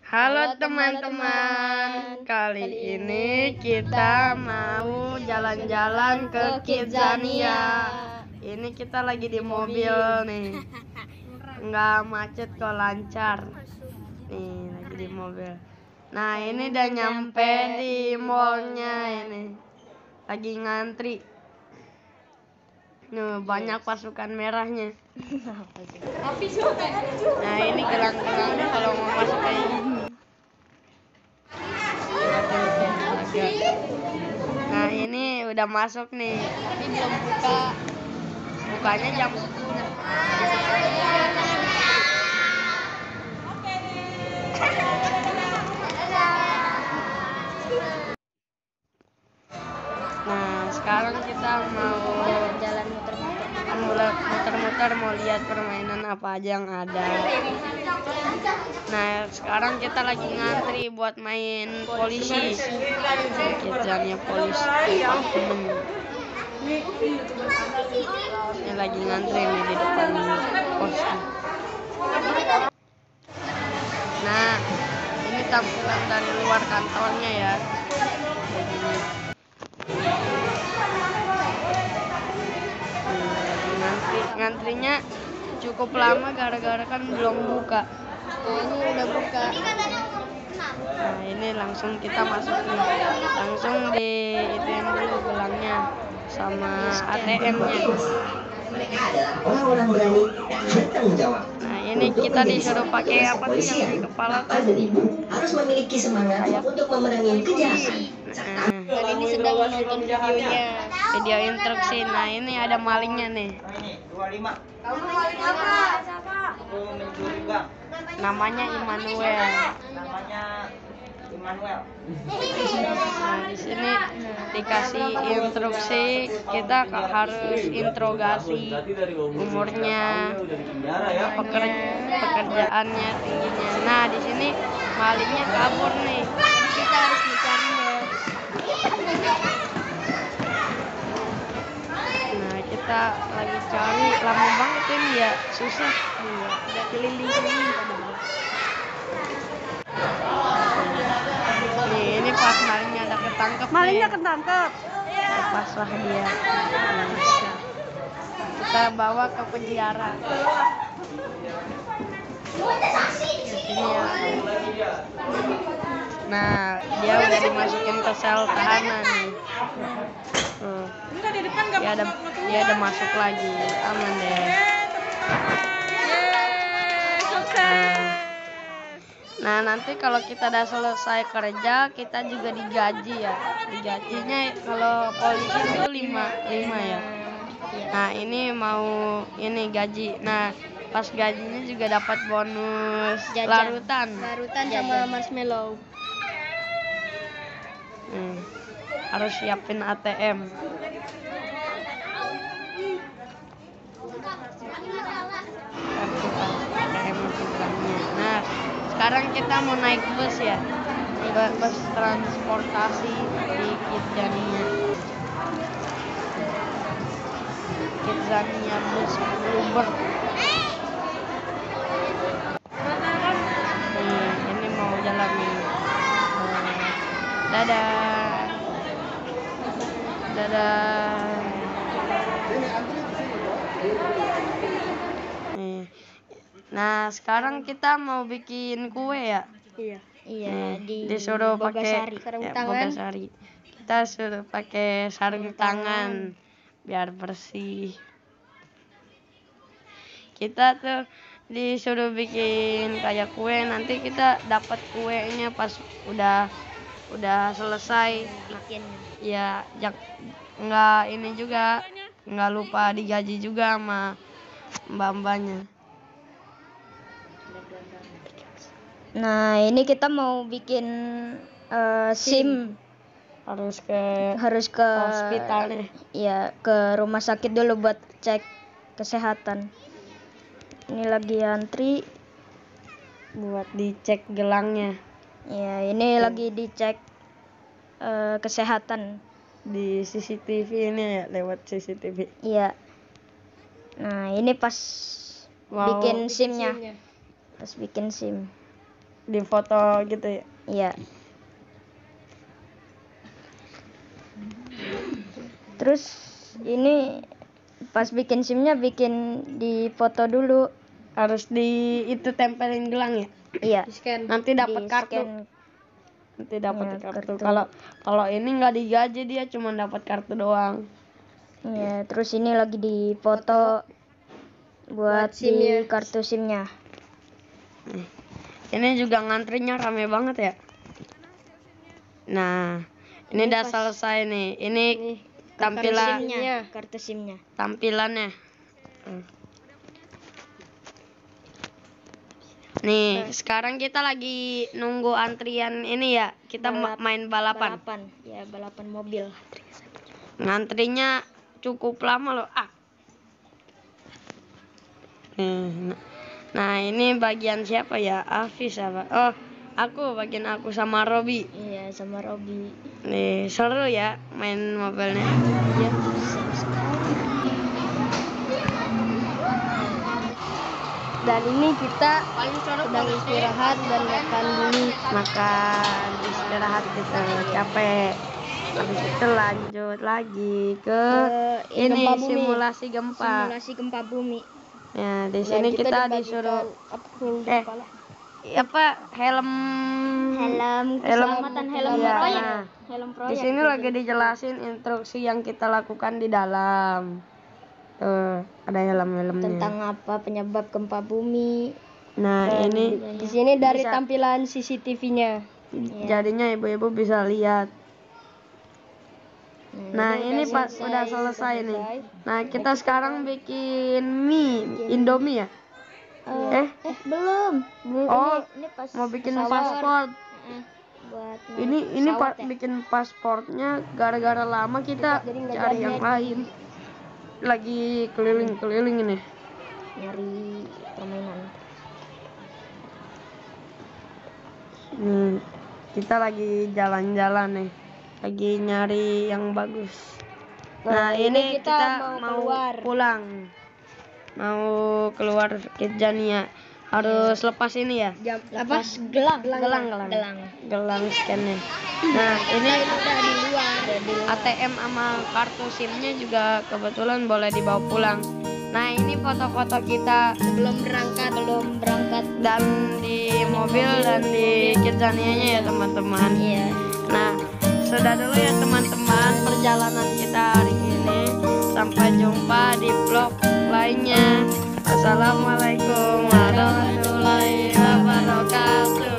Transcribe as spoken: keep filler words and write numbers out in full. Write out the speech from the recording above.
Halo teman-teman, kali ini kita mau jalan-jalan ke Kidzania. Ini kita lagi di mobil nih, nggak macet kok, lancar. Nih lagi di mobil. Nah ini udah nyampe di mallnya, ini lagi ngantri. Nih banyak pasukan merahnya. Nah ini gelang-gelangnya kalau mau masuk kayak gini. Nah ini udah masuk nih, tapi belum buka. Bukanya jam sepuluh. Nah sekarang kita mau jalan muter-muter muter-muter mau lihat permainan apa aja yang ada. Nah sekarang kita lagi ngantri buat main polisi. Kidzania polisi apartemen. Ini lagi ngantri nih di depan pos. Nah ini tampilan dari luar kantornya ya. Begini. Ngantri, ngantrinya cukup lama gara-gara kan belum buka. Nah ini udah buka. Nah ini langsung kita masuk nih, langsung di ituin dulu gelangnya sama A T M-nya. Mereka adalah orang-orang berani dan bertanggung jawab. Nah ini kita disuruh pakai apa sih yang di kepala Bapak dan Ibu harus memiliki semangat untuk memerangi kejahatan. Nah, Dan ini sedang menonton videonya. video instruksi. Nah ini ada malingnya nih. Namanya Immanuel. Namanya Immanuel. Nah di sini dikasih instruksi kita harus interogasi umurnya, pekerja, pekerjaannya, tingginya. Nah di sini malingnya kabur nih. Kita harus mencarinya. Nah kita lagi cari, lama banget ini ya, susah. Iya, udah keliling-keliling padahal. Nih ini pas malingnya ada ketangkep. Malingnya nih. ketangkep. Lepas lah dia. Nah, kita bawa ke penjara. Ini ya. Nah dia udah dimasukin ke sel tahanan nih. Tuh. Dia ada dia ada masuk lagi, aman deh. Nah nanti kalau kita udah selesai kerja kita juga digaji ya. Digajinya kalau polisi itu lima lima ya. Nah ini mau ini gaji. Nah pas gajinya juga dapat bonus Jajan. larutan. Larutan sama marshmallow. Hmm, harus siapin A T M. A T M seberangnya. Nah sekarang kita mau naik bus ya, bus transportasi di Kidzania. Kidzania bus Bluebird. Nih, ini mau jalan nih. Dadah. Dadah. Nih. Nah, sekarang kita mau bikin kue ya. Iya. Iya, Nih, di disuruh pakai sarung ya, tangan. Bogasari. Kita suruh pakai sarung tangan biar bersih. Kita tuh disuruh bikin kayak kue, nanti kita dapat kuenya pas udah udah selesai. Bikin. Ya, jak, nggak ini juga, nggak lupa digaji juga sama mbak-mbaknya. Nah, ini kita mau bikin uh, SIM. Harus ke Harus ke hospital nih. Ya, ke rumah sakit dulu buat cek kesehatan. Ini lagi antri Buat dicek gelangnya. ya, ini Tuh. lagi dicek uh, kesehatan Di C C T V ini ya, lewat C C T V. iya. Nah ini pas Wow. bikin SIM-nya, pas bikin SIM. di foto gitu ya. Iya. Terus ini pas bikin SIM-nya bikin di foto dulu. Harus di itu tempelin gelang ya. Iya. Nanti dapat Di kartu. scan. Nanti dapat Ya, kartu. kartu. Kalau kalau ini nggak digaji, dia cuma dapat kartu doang. Ya, terus ini lagi di foto buat di kartu SIM-nya. Nih. Ini juga ngantrinya rame banget ya. Nah, ini udah selesai nih. Ini tampilan Kartu SIM-nya. tampilannya. Hmm. Nih, sekarang kita lagi nunggu antrian ini ya. Kita ma- main balapan. Balapan. Ya, balapan mobil. Ngantrinya cukup lama loh. Ah. Nih, nah, ini bagian siapa ya? Afis apa? Oh, aku bagian aku sama Robi. Iya, sama Robi. Nih, seru ya main mobilnya. Iya. Dan ini kita sedang istirahat dan makan dulu. Makan, istirahat kita capek. Habis itu lanjut lagi ke Ke ini gempa bumi. simulasi gempa. Simulasi gempa bumi. Ya, di sini kita, disuruh eh apa helm Helm helm keselamatan, helm iya, proyek. nah. Helm Di proyek. sini lagi dijelasin instruksi yang kita lakukan di dalam. Tuh, ada helm-helmnya. Tentang apa penyebab gempa bumi. Nah, ini Di sini dari bisa- tampilan C C T V-nya. jadinya ibu-ibu bisa lihat. Nah, ini pas selesai, udah selesai nih. selesai. Nah, kita sekarang bikin mie, Indomie ya? Eh, Eh, belum. Belum. Oh, ini, ini pas mau bikin pesawat. paspor. Eh, buat naik Ini ini pesawat pak ya. bikin pasportnya gara-gara lama kita Jadi nggak cari jadi. yang lain. Lagi keliling-keliling ini. Nyari permainan. Hmm, kita lagi jalan-jalan nih. Lagi nyari yang bagus. Nah, ini kita kita, mau mau, keluar. pulang. Mau keluar Kidzania. Harus lepas ini ya. Jam apa? Gelang. Gelang, gelang. Gelang. Gelang scan-nya. Nah, ini Udah di luar. Udah di luar. A T M sama kartu SIM-nya juga kebetulan boleh dibawa pulang. Nah, ini foto-foto kita Sebelum berangkat. Belum berangkat. dan di mobil dan di Kidzania-nya ya, teman-teman. Iya. Nah, sudah dulu ya teman-teman perjalanan kita hari ini. Sampai jumpa di vlog lainnya. Assalamualaikum warahmatullahi wabarakatuh.